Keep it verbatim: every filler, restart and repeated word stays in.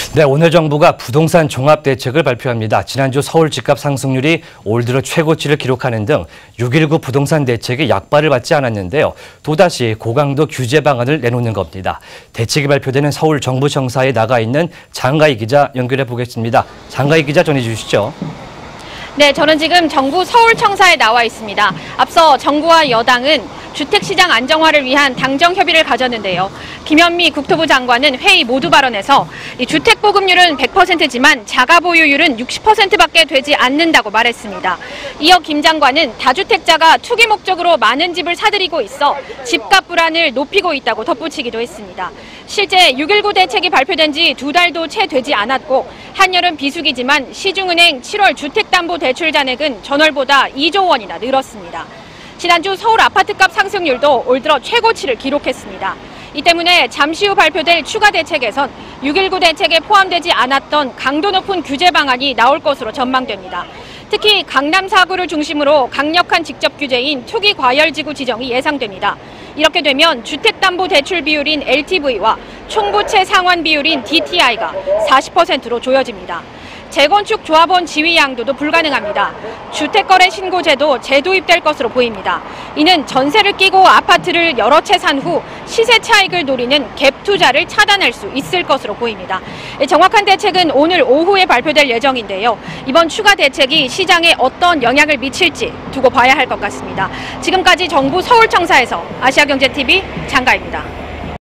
네, 오늘 정부가 부동산 종합대책을 발표합니다. 지난주 서울 집값 상승률이 올 들어 최고치를 기록하는 등 육점일구 부동산 대책이 약발을 받지 않았는데요. 또다시 고강도 규제 방안을 내놓는 겁니다. 대책이 발표되는 서울 정부청사에 나가 있는 장가희 기자 연결해 보겠습니다. 장가희 기자 전해 주시죠. 네, 저는 지금 정부 서울청사에 나와 있습니다. 앞서 정부와 여당은 주택시장 안정화를 위한 당정 협의를 가졌는데요. 김현미 국토부 장관은 회의 모두 발언에서 이 주택보급률은 백 퍼센트지만 자가보유율은 육십 퍼센트밖에 되지 않는다고 말했습니다. 이어 김 장관은 다주택자가 투기 목적으로 많은 집을 사들이고 있어 집값 불안을 높이고 있다고 덧붙이기도 했습니다. 실제 육점일구 대책이 발표된 지 두 달도 채 되지 않았고 한여름 비수기지만 시중은행 칠월 주택담보대출 잔액은 전월보다 이조 원이나 늘었습니다. 지난주 서울 아파트값 상승률도 올 들어 최고치를 기록했습니다. 이 때문에 잠시 후 발표될 추가 대책에선 육점일구 대책에 포함되지 않았던 강도 높은 규제 방안이 나올 것으로 전망됩니다. 특히 강남 사 구를 중심으로 강력한 직접 규제인 투기 과열지구 지정이 예상됩니다. 이렇게 되면 주택담보대출 비율인 엘티브이와 총부채 상환 비율인 디티아이가 사십 퍼센트로 조여집니다. 재건축 조합원 지위 양도도 불가능합니다. 주택거래 신고제도 재도입될 것으로 보입니다. 이는 전세를 끼고 아파트를 여러 채 산 후 시세 차익을 노리는 갭 투자를 차단할 수 있을 것으로 보입니다. 정확한 대책은 오늘 오후에 발표될 예정인데요. 이번 추가 대책이 시장에 어떤 영향을 미칠지 두고 봐야 할 것 같습니다. 지금까지 정부 서울청사에서 아시아경제티비 장가희입니다.